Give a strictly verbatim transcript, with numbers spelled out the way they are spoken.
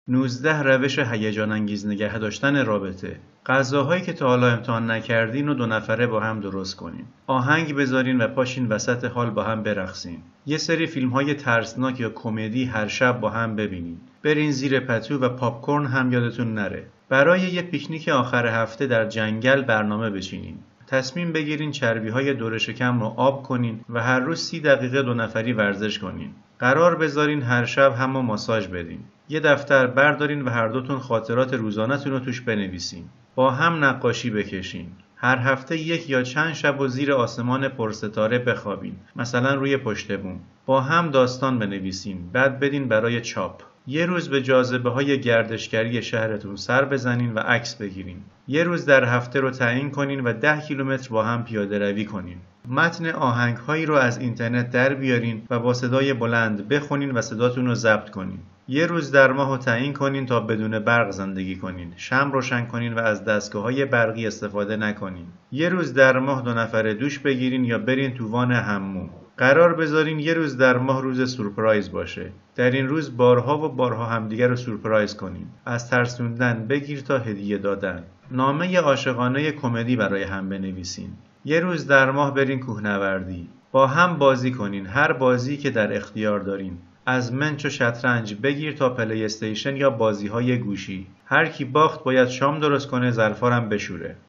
نوزده روش هیجان انگیز نگه داشتن رابطه. غذاهایی که تا حالا امتحان نکردین و دو نفره با هم درست کنین. آهنگ بذارین و پاشین وسط حال با هم برقصین. یه سری فیلم‌های ترسناک یا کمدی هر شب با هم ببینین. برین زیر پتو و پاپ کورن هم یادتون نره. برای یه پیکنیک آخر هفته در جنگل برنامه بچینین. تصمیم بگیرین چربی‌های دور شکم رو آب کنین و هر روز سی دقیقه دو نفری ورزش کنین. قرار بذارین هر شب هم ماساژ بدین. یه دفتر بردارین و هر دوتون خاطرات روزانه‌تون رو توش بنویسین. با هم نقاشی بکشین. هر هفته یک یا چند شب و زیر آسمان پرستاره بخوابین. مثلا روی پشت بوم. با هم داستان بنویسین. بعد بدین برای چاپ. یه روز به جاذبه‌های گردشگری شهرتون سر بزنین و عکس بگیرین. یه روز در هفته رو تعیین کنین و ده کیلومتر با هم پیاده روی کنین. متن آهنگ‌هایی رو از اینترنت در بیارین و با صدای بلند بخونین و صداتون رو ضبط کنین. یه روز در ماه رو تعیین کنین تا بدون برق زندگی کنین. شمع روشن کنین و از دستگاه‌های برقی استفاده نکنین. یه روز در ماه دو نفره دوش بگیرین یا برین تو وان حموم. قرار بذارین یه روز در ماه روز سورپرایز باشه. در این روز بارها و بارها همدیگر رو سورپرایز کنین. از ترسوندن بگیر تا هدیه دادن. نامه عاشقانه کمدی برای هم بنویسین. یه روز در ماه برین کوهنوردی. با هم بازی کنین، هر بازی که در اختیار دارین. از منچ و شطرنج بگیر تا پلی استیشن یا بازی‌های گوشی. هر کی باخت باید شام درست کنه، ظرفا هم بشوره.